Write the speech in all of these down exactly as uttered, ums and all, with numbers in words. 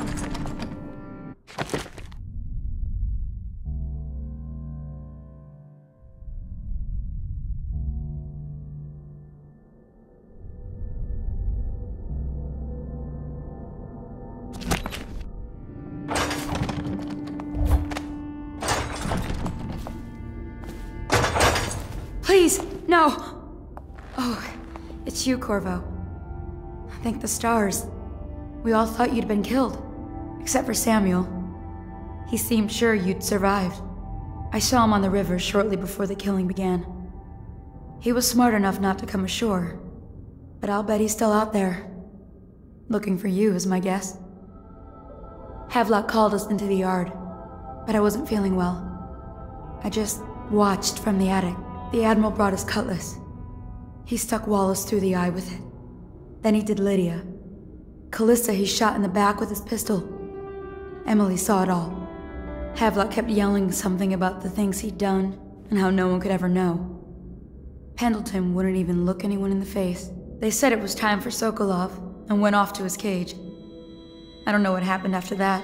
Please, no! Oh, it's you, Corvo. Thank the stars. We all thought you'd been killed. Except for Samuel. He seemed sure you'd survived. I saw him on the river shortly before the killing began. He was smart enough not to come ashore. But I'll bet he's still out there. Looking for you, is my guess. Havelock called us into the yard, but I wasn't feeling well. I just watched from the attic. The Admiral brought his cutlass. He stuck Wallace through the eye with it. Then he did Lydia. Callista he shot in the back with his pistol. Emily saw it all. Havelock kept yelling something about the things he'd done, and how no one could ever know. Pendleton wouldn't even look anyone in the face. They said it was time for Sokolov, and went off to his cage. I don't know what happened after that.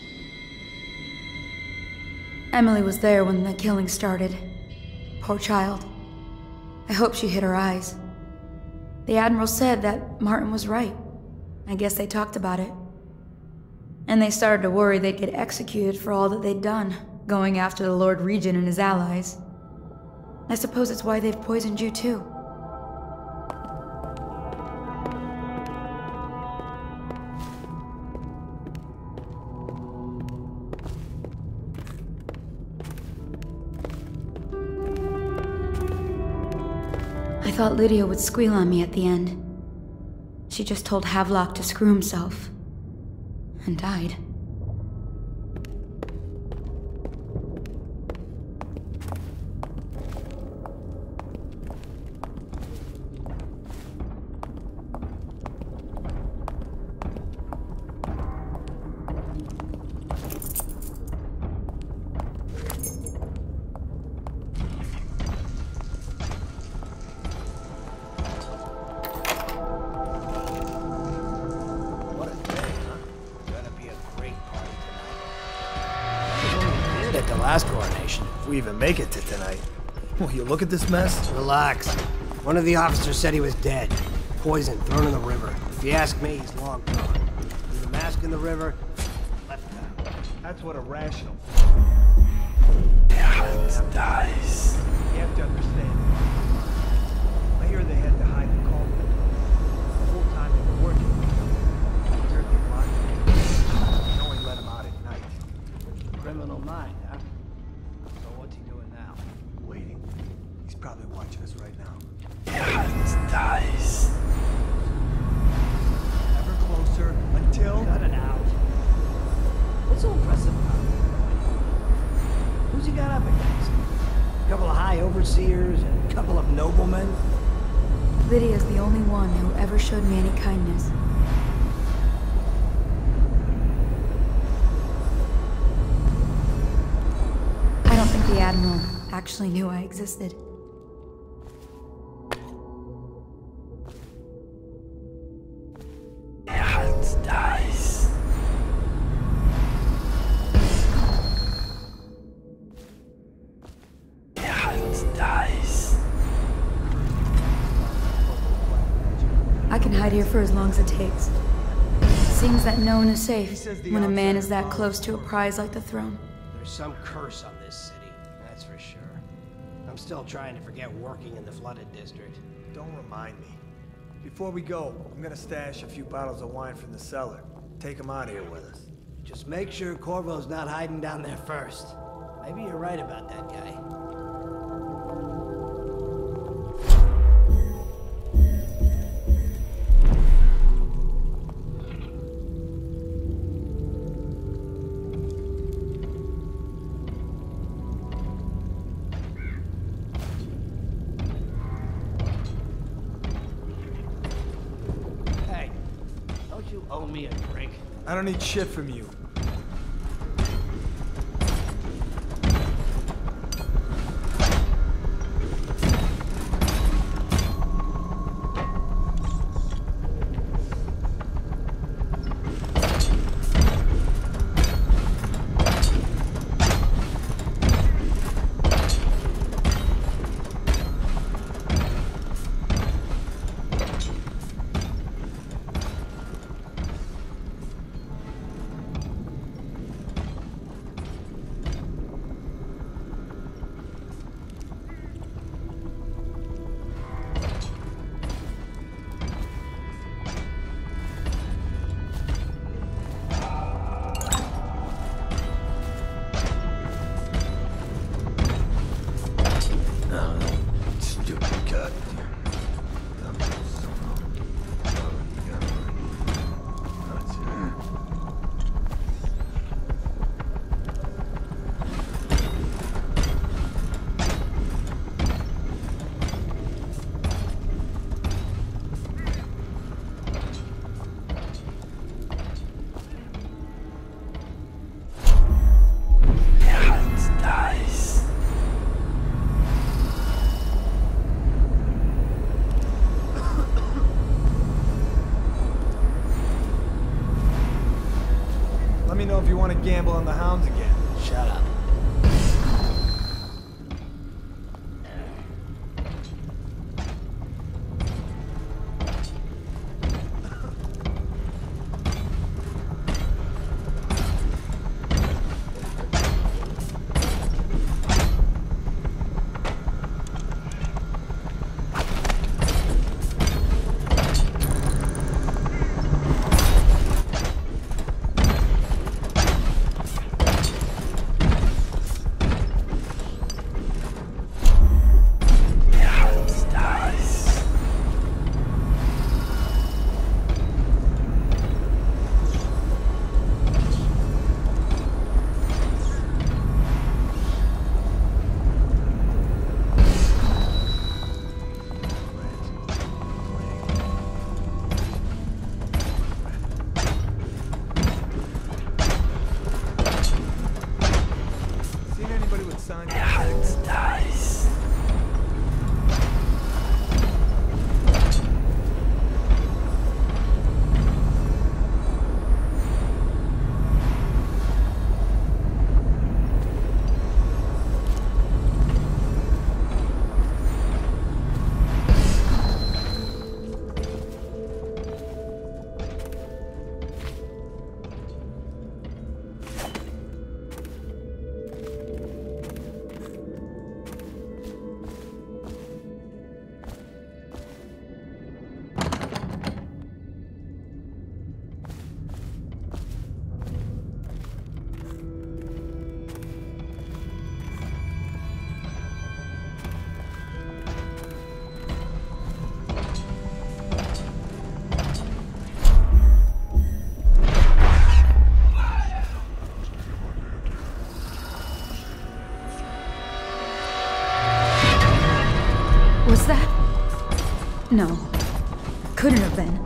Emily was there when the killing started. Poor child. I hope she hid her eyes. The Admiral said that Martin was right. I guess they talked about it. And they started to worry they'd get executed for all that they'd done, going after the Lord Regent and his allies. I suppose it's why they've poisoned you too. I thought Lydia would squeal on me at the end. She just told Havelock to screw himself. And died. We even make it to tonight. Will you look at this mess? Relax. One of the officers said he was dead. Poisoned, thrown in the river. If you ask me, he's long gone. Leave a mask in the river, left town. That's what a rational... Hand dies. You have to understand. I hear they had to hide the culprit. The whole time they were working. Where they locked him. They only let him out at night. Criminal mind, huh? Waiting. He's probably watching us right now. Hand dies. Ever closer until... Cut it out. What's so impressive about him? Who's he got up against? A couple of high overseers and a couple of noblemen? Lydia's the only one who ever showed me any kindness. I don't think the Admiral actually knew I existed. Hand dies. Hand dies. I can hide here for as long as it takes. Seems that no one is safe when a man is that close to a prize like the throne. There's some curse on this city. That's for sure. I'm still trying to forget working in the flooded district. Don't remind me. Before we go, I'm gonna stash a few bottles of wine from the cellar. Take them out of here with us. Just make sure Corvo's not hiding down there first. Maybe you're right about that guy. Owe me a drink. I don't need shit from you. Let me know if you want to gamble on the hounds again. Shut up. Was that? No. Couldn't have been.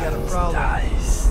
got a problem. Dice.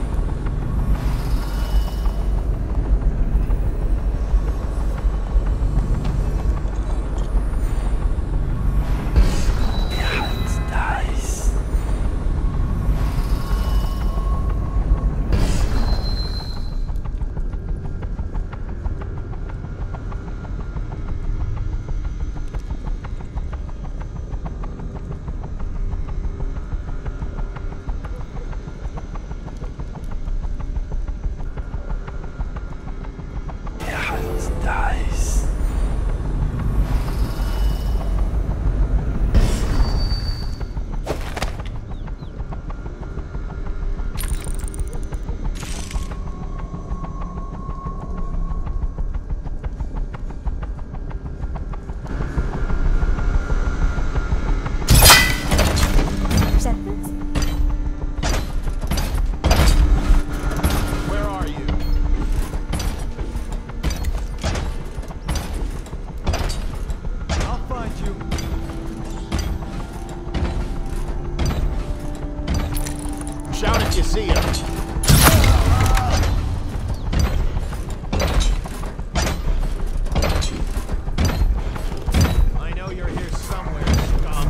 Shout if you see him. I know you're here somewhere, scum.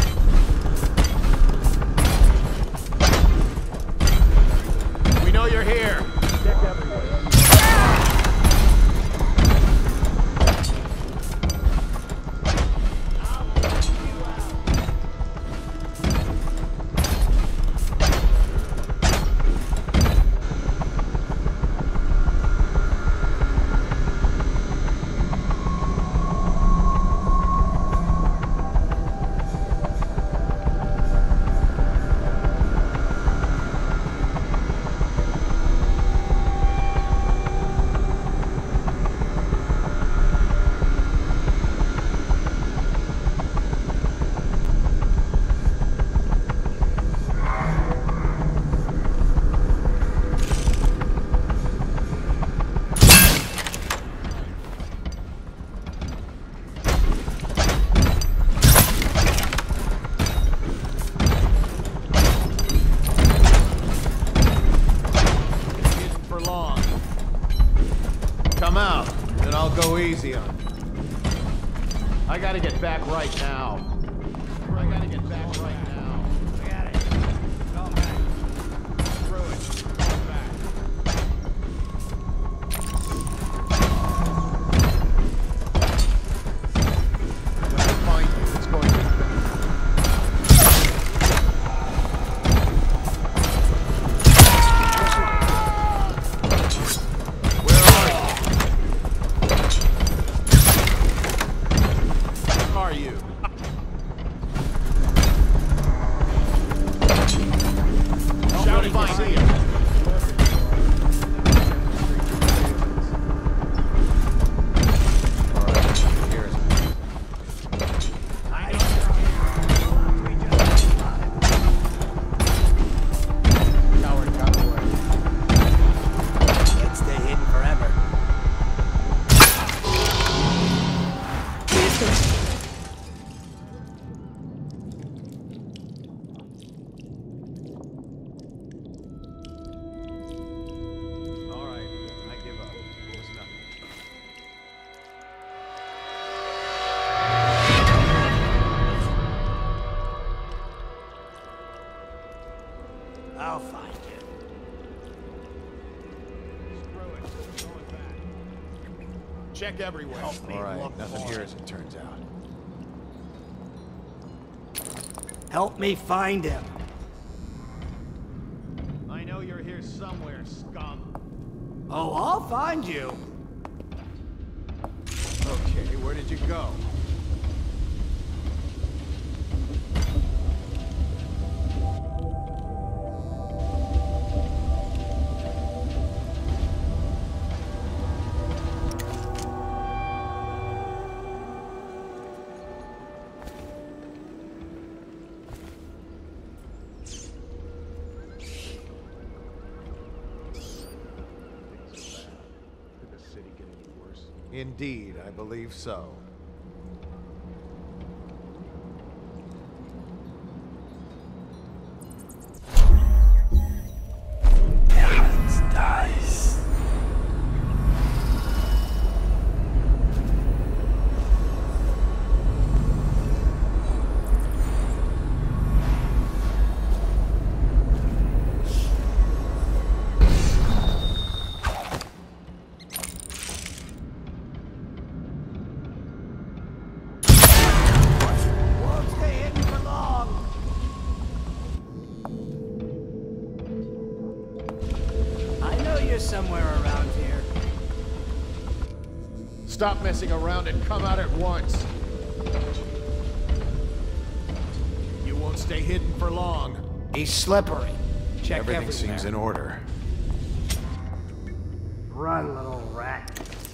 We know you're here. Check everywhere. Come out, then I'll go easy on you. I gotta get back right now. I gotta get back right now. I got it. Go back. Through it. Go back. When I find you, it's going to be... I'll find you. Screw it. Going back. Check everywhere. Help me All right, look nothing for here it. as it turns out. Help me find him. I know you're here somewhere, scum. Oh, I'll find you. Okay, where did you go? Indeed, I believe so. you're somewhere around here. Stop messing around and come out at once. You won't stay hidden for long. He's slippery. Check Everything everywhere. seems in order. Run, little rat.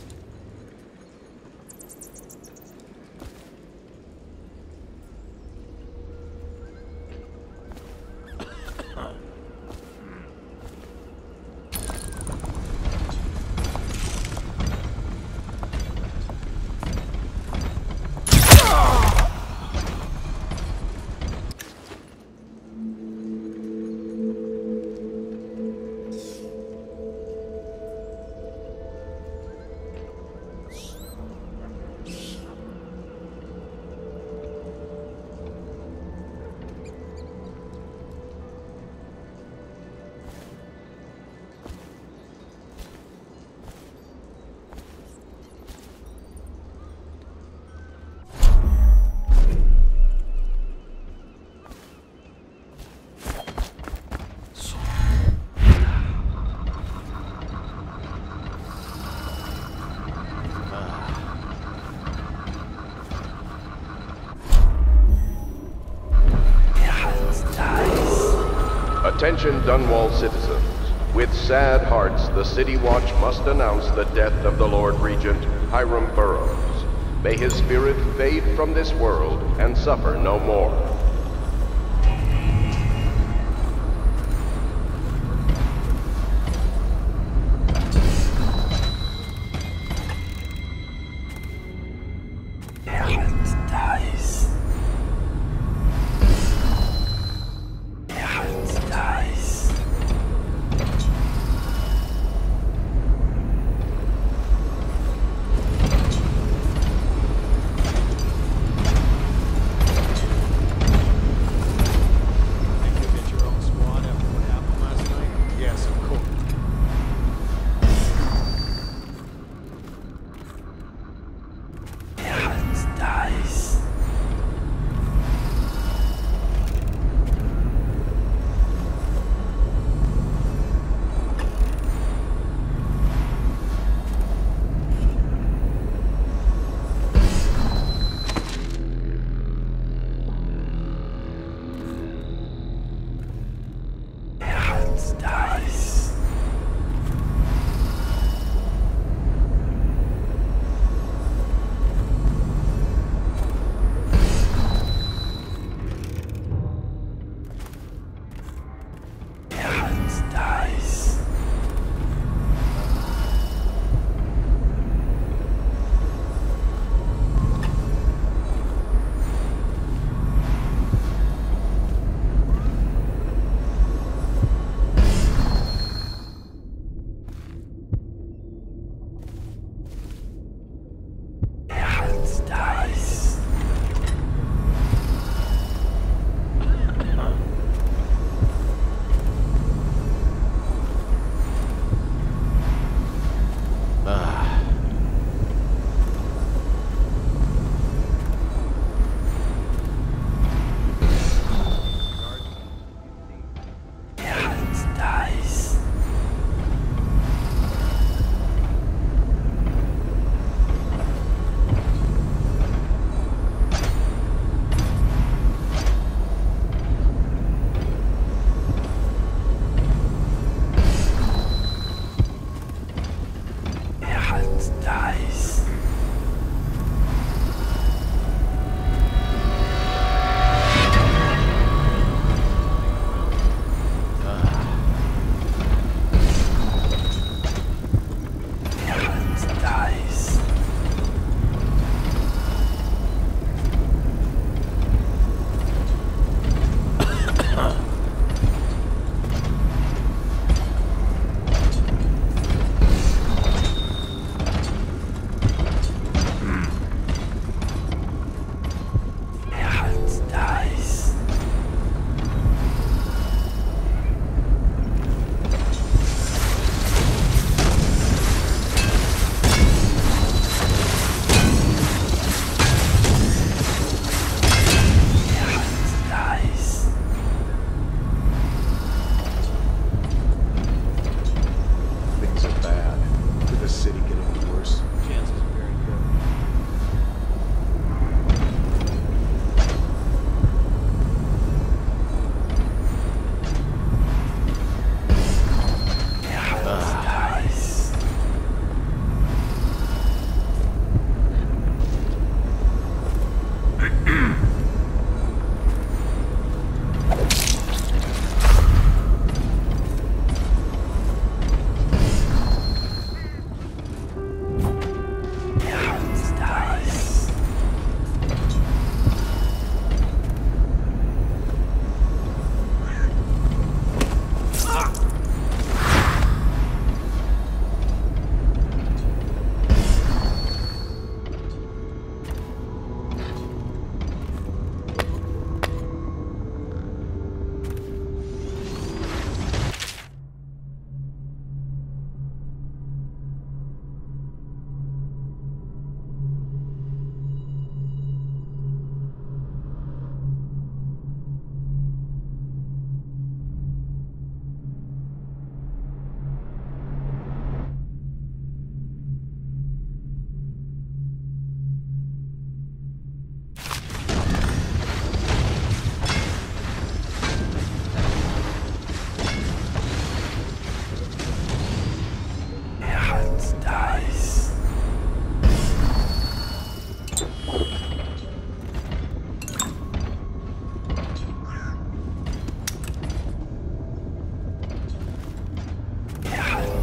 Attention Dunwall citizens. With sad hearts, the City Watch must announce the death of the Lord Regent, Hiram Burrows. May his spirit fade from this world and suffer no more.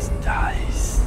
dice.